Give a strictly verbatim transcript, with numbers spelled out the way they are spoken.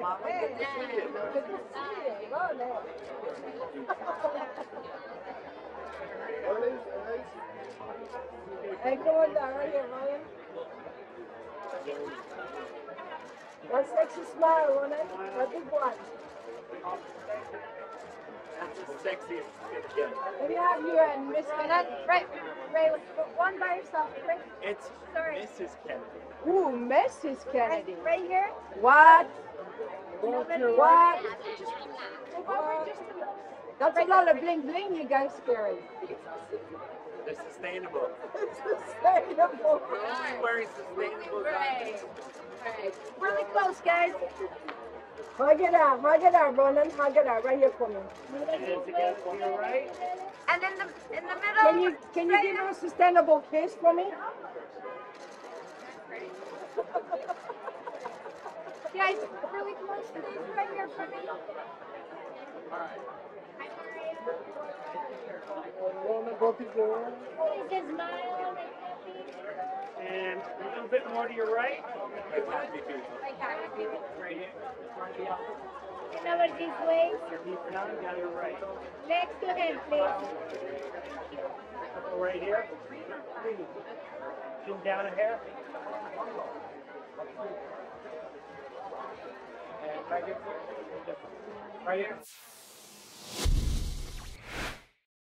Hey, good to see you. Good to see you. Ronen. Hey, come on down right here, Ronen. One sexy smile, Ronen. A big one. That's the sexiest. Let me have you and Miss Kennedy. Right, right, one by yourself. Right, It's sorry. Missus Kennedy. Ooh, Missus Kennedy. Right here. What? What? What? Move over just a little. That's a lot of bling bling you guys carry. They're sustainable. It's sustainable. We're only wearing sustainable Right. garments. Right. Really close, guys. Hug it out, hug it out, Ronen. Hug it out right here for me. And together to your right. And in the in the middle. Can you can you give her a sustainable kiss for me? Guys, really close, please. Right here for me. Ronen, both of you. Please just smile. And a little bit more to your right. Like happy people. Right here. And over this way. Your knee down, down your right. Next to him, please. Couple right here. Chin down a hair. And right here. Right here.